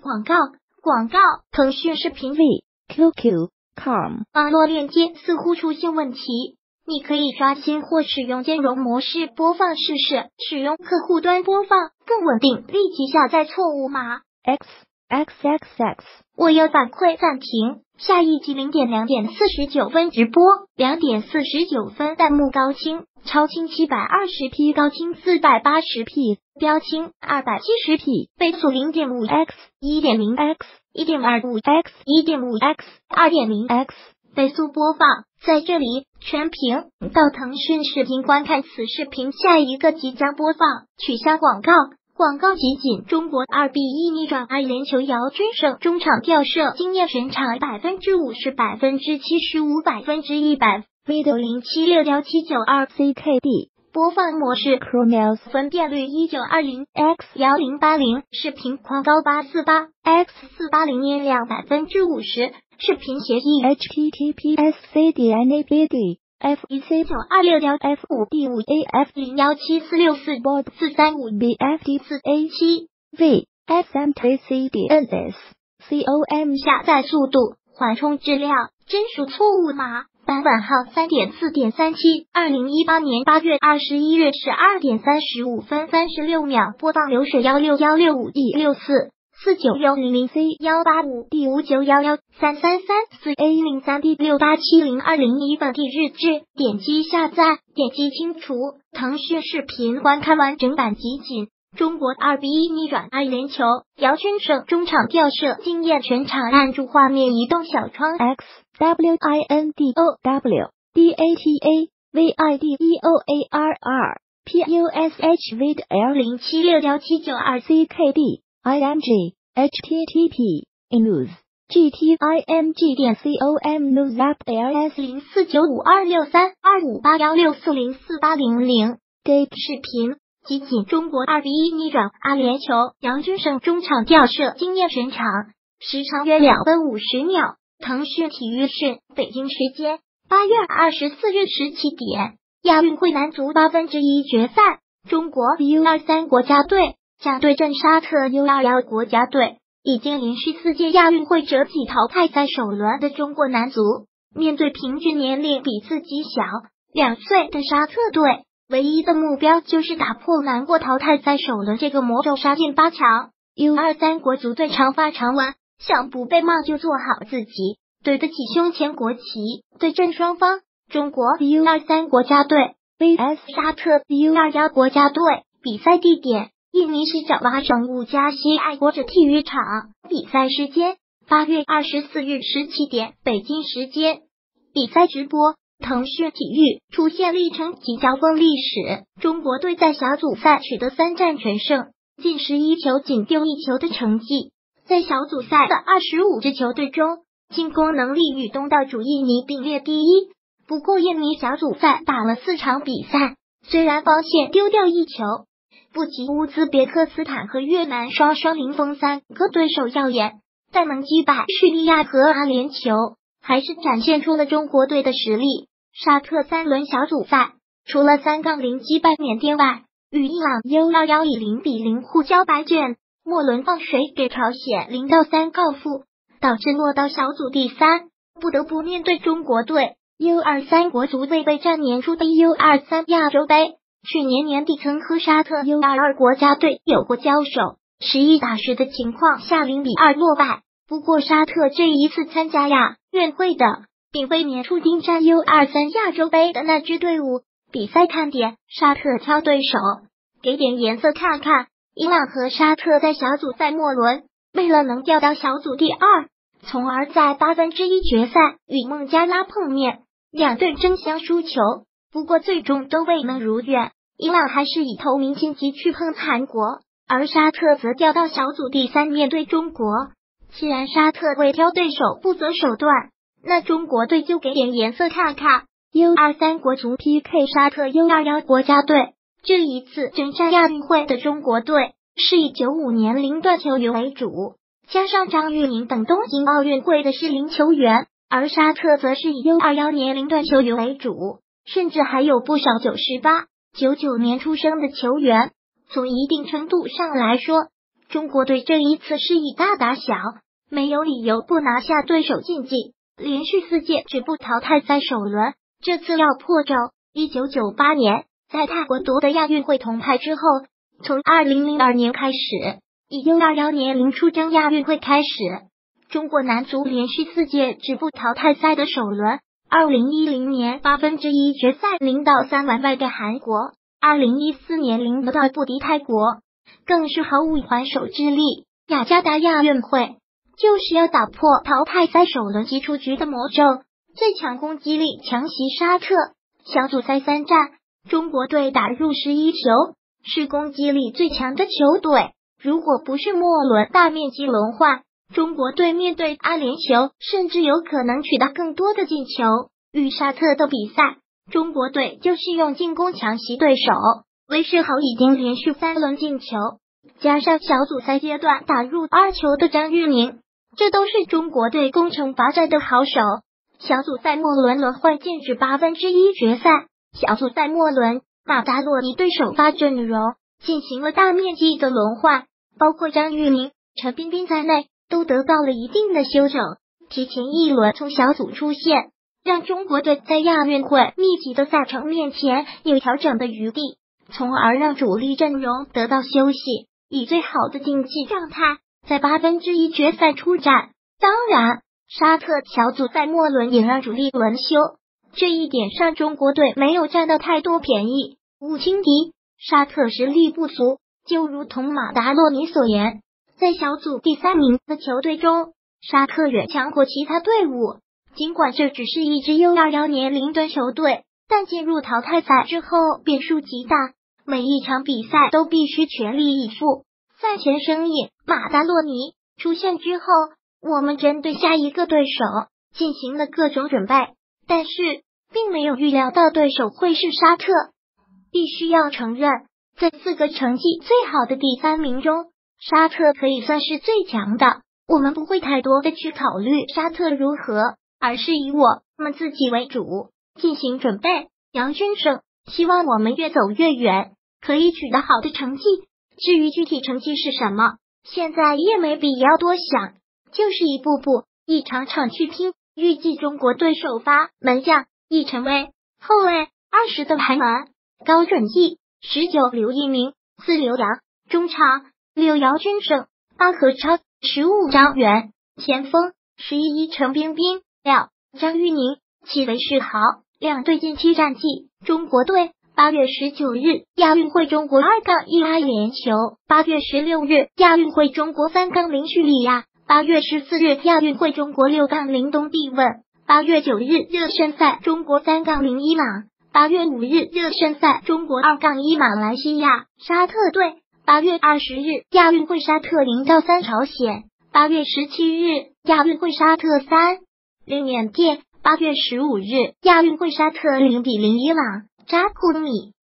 广告。腾讯视频 QQ.com 网络链接似乎出现问题，你可以刷新或使用兼容模式播放试试，使用客户端播放更稳定。立即下载错误码 XXXX。 我要反馈暂停。下一集2点49分直播，2点49分弹幕高清，超清 720p， 高清 480p， 标清 270p， 倍速 0.5x、1.0x、1.25x、1.5x、2.0x， 倍速播放。在这里全屏到腾讯视频观看此视频，下一个即将播放，取消广告。广告集锦：中国2-1逆转阿联酋，姚军胜中场吊射，惊艳全场50%、75%、100%。Video 076179 CKD 播放模式 Chromeos 分辨率1920 x 1080，视频宽高848 x 480，音量50%，视频协议 HTTPS CDNABD FEC 926 F5D5 AF017464 Board 435 BFD 4A7 V SM3CDNS COM 下载速度，缓冲质量，真属错误码。版本号3.4.37 2018年8月21日12点35分36秒，播放流水16165 D64 49100 C185 D5911 333 4A03 D6870 2011本地日志，点击下载，点击清除。腾讯视频观看完整版集锦。中国2-1逆转阿联酋，姚军胜中场吊射，惊艳全场。按住画面移动小窗 XWINDOW DATA VIDEOARR PUSH VID L076179 CKD IMG HTTP news GTIMG.com news app LS 049526325816404800 Date 视频集锦：中国2-1逆转阿联酋，姚军胜中场吊射，惊艳全场，时长约2分50秒。腾讯体育讯，北京时间8月24日17点，亚运会男足1/8决赛，中国 U23 国家队将对阵沙特 U21 国家队。已经连续4届亚运会折戟淘汰赛首轮的中国男足，面对平均年龄比自己小2岁的沙特队，唯一的目标就是打破难过淘汰赛首轮这个魔咒，杀进8强。U23 国足队长发长纹，想不被骂就做好自己，对得起胸前国旗。对阵双方，中国 U23 国家队 vs 沙特 U21 国家队。比赛地点：印尼西爪哇省乌加西爱国者体育场。比赛时间：8月24日17点，北京时间。比赛直播：腾讯体育。出现历程及交锋历史：中国队在小组赛取得3战全胜，进11球仅丢1球的成绩。在小组赛的25支球队中，进攻能力与东道主印尼并列第一。不过印尼小组赛打了4场比赛，虽然防线丢掉1球，不及乌兹别克斯坦和越南双零封3个对手耀眼，但能击败叙利亚和阿联酋，还是展现出了中国队的实力。沙特3轮小组赛，除了3-0击败缅甸外，与伊朗 U21 以0-0互交白卷，末轮放水给朝鲜0-3告负，导致落到小组第3，不得不面对中国队。U23 国足未备战年初的 U23 亚洲杯，去年年底曾和沙特 U22 国家队有过交手，11打10的情况下0-2落败。不过沙特这一次参加亚运会的，并非年初应战 U23 亚洲杯的那支队伍。比赛看点：沙特挑对手，给点颜色看看。伊朗和沙特在小组赛末轮，为了能掉到小组第2，从而在1/8决赛与孟加拉碰面，两队争相输球。不过最终都未能如愿，伊朗还是以头名晋级去碰韩国，而沙特则掉到小组第3面对中国。既然沙特为挑对手不择手段，那中国队就给点颜色看看。U23 国足 PK 沙特 U21 国家队。这一次征战亚运会的中国队是以95年龄段球员为主，加上张玉宁等东京奥运会的适龄球员，而沙特则是以 U21 年龄段球员为主，甚至还有不少98、99年出生的球员。从一定程度上来说， 中国队这一次是以大打小，没有理由不拿下对手晋级，连续4届止步淘汰赛首轮，这次要破咒。1998年在泰国夺得亚运会铜牌之后，从2002年开始，以 U21 年龄出征亚运会开始，中国男足连续4届止步淘汰赛的首轮。2010年1/8决赛0到3完败给韩国，2014年0到不敌泰国，更是毫无还手之力。雅加达亚运会就是要打破淘汰赛首轮即出局的魔咒，最强攻击力强袭沙特。小组赛3战，中国队打入11球，是攻击力最强的球队。如果不是末轮大面积轮换，中国队面对阿联酋，甚至有可能取得更多的进球。与沙特的比赛，中国队就是用进攻强袭对手。韦世豪已经连续3轮进球，加上小组赛阶段打入2球的张玉宁，这都是中国队攻城拔寨的好手。小组赛末轮轮换进至1/8决赛，小组赛末轮马达洛尼对首发阵容进行了大面积的轮换，包括张玉宁、陈彬彬在内都得到了一定的休整，提前1轮从小组出线，让中国队在亚运会密集的赛程面前有调整的余地，从而让主力阵容得到休息，以最好的竞技状态在1/8决赛出战。当然，沙特小组赛末轮也让主力轮休，这一点上中国队没有占到太多便宜。勿轻敌，沙特实力不足，就如同马达洛尼所言，在小组第3名的球队中，沙特远强过其他队伍。尽管这只是一支 U21 年龄段球队，但进入淘汰赛之后变数极大，每一场比赛都必须全力以赴。赛前声音，马达洛尼出现之后，我们针对下一个对手进行了各种准备，但是并没有预料到对手会是沙特。必须要承认，在4个成绩最好的第3名中，沙特可以算是最强的。我们不会太多的去考虑沙特如何，而是以我们自己为主进行准备。杨军胜希望我们越走越远，可以取得好的成绩。至于具体成绩是什么，现在也没必要多想，就是一步步一场场去拼。预计中国队首发门将易晨威，后卫20的韩文、高准翼、19刘一鸣、4刘洋，中场6姚军胜、8何超、15张元，前锋11陈彬彬、6张玉宁、7韦世豪。两队近期战绩，中国队8月19日亚运会中国2-1阿联酋，8月16日亚运会中国3-0叙利亚，8月14日亚运会中国6-0东帝汶，8月9日热身赛中国3-0伊朗，8月5日热身赛中国2-1马来西亚。沙特队8月20日亚运会沙特0-3朝鲜，8月17日亚运会沙特3-0缅甸，8月15日亚运会沙特0-0伊朗。扎库米